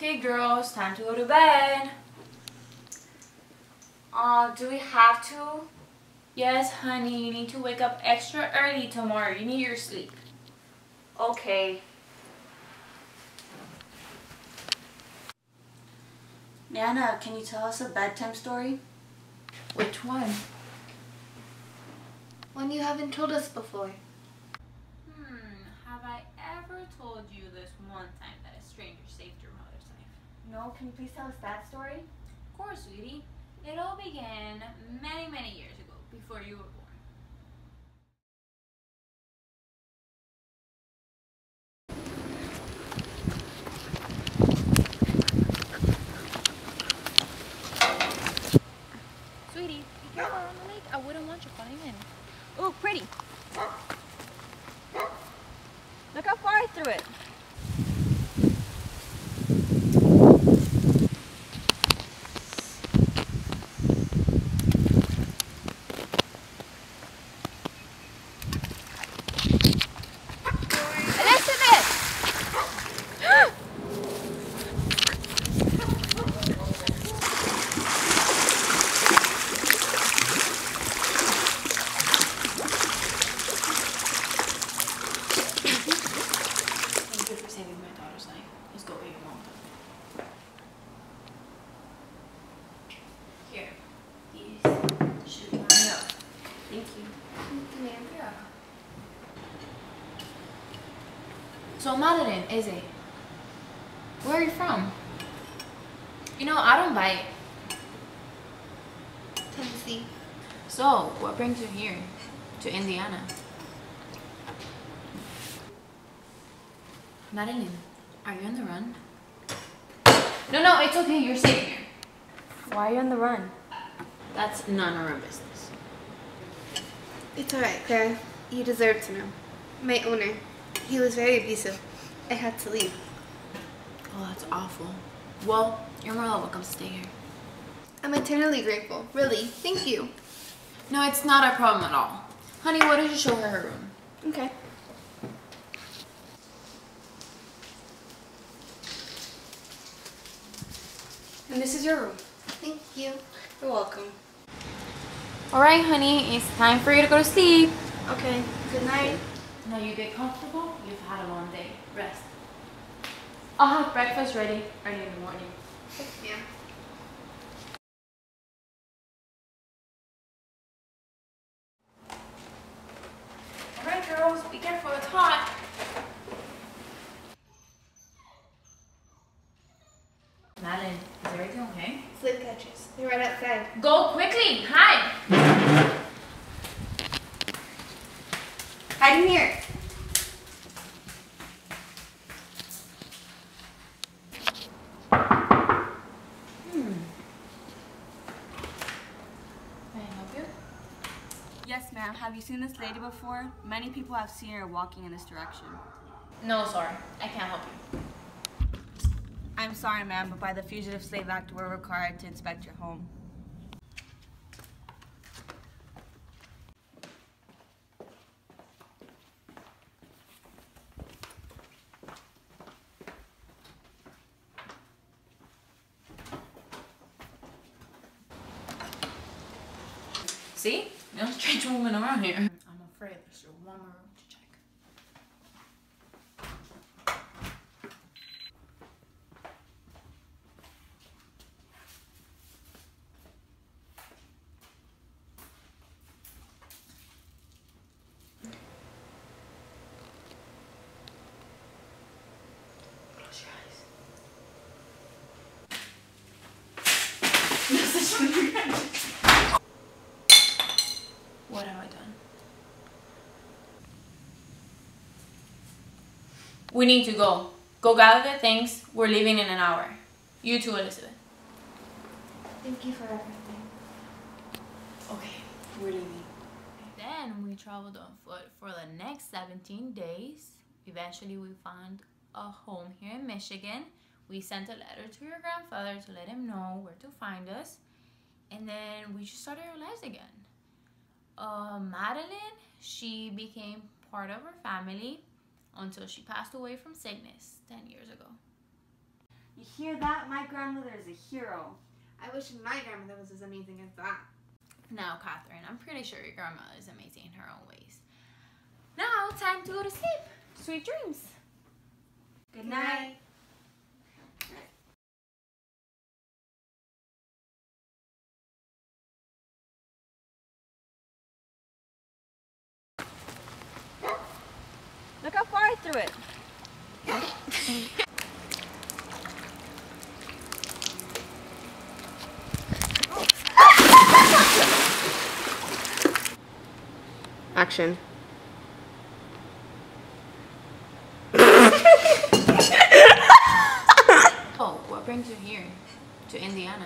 Okay, girls, time to go to bed. Do we have to? Yes, honey, you need to wake up extra early tomorrow. You need your sleep. Okay. Nana, can you tell us a bedtime story? Which one? One you haven't told us before. Have I ever told you this one time that a stranger saved your mother's life? No, can you please tell us that story? Of course, sweetie. It all began many, many years ago, before you were born. Sweetie, be careful on the lake. I wouldn't want you falling in. Ooh, pretty. Look how far I threw it. Thank you for saving my daughter's life. Let's go, baby, mom. Here. These should line up. Thank you. Yeah. So, Madeline, is it? Where are you from? You know, I don't bite. Tennessee. So, what brings you here? To Indiana? Madeline, are you on the run? No, it's okay. You're safe here. Why are you on the run? That's none of our business. It's alright, Clara. You deserve to know. My owner, he was very abusive. I had to leave. Oh, that's awful. Well, you're more than welcome to stay here. I'm eternally grateful. Really. Thank you. No, it's not a problem at all. Honey, why don't you show her her room? Okay. And this is your room. Thank you. You're welcome. Alright, honey, it's time for you to go to sleep. Okay. Good night. Now you get comfortable. You've had a long day. Rest. I'll have breakfast ready early in the morning. Yeah. Alright, girls, be careful. It's hot. Madeline, is everything okay? Slip catchers. They're right outside. Go quickly. Hide. Hide in here. May I help you? Yes, ma'am. Have you seen this lady before? Many people have seen her walking in this direction. No, sorry. I can't help you. I'm sorry, ma'am, but by the Fugitive Slave Act, we're required to inspect your home. See? No strange woman around here. I'm afraid there's still one more room to check. Close your eyes. What have I done? We need to go. Go gather the things. We're leaving in an hour. You too, Elizabeth. Thank you for everything. Okay, we're leaving. Then we traveled on foot for the next 17 days. Eventually we found a home here in Michigan. We sent a letter to your grandfather to let him know where to find us. And then we just started our lives again. Madeline, she became part of our family until she passed away from sickness 10 years ago. You hear that? My grandmother is a hero. I wish my grandmother was as amazing as that. Now, Catherine, I'm pretty sure your grandma is amazing in her own ways. Now, time to go to sleep. Sweet dreams. Good night. Look how far I threw it. Action. Oh, what brings you here? To Indiana?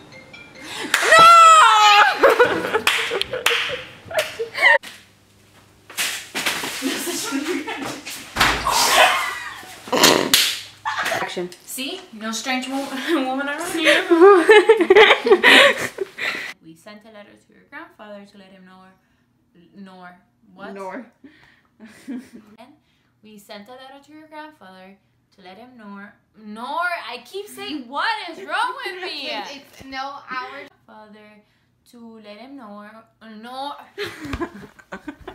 Action. See? No strange woman around here. We sent a letter to your grandfather to let him know. What? And we sent a letter to your grandfather to let him know. I keep saying, what is wrong with me? It's no hour. Father to let him know.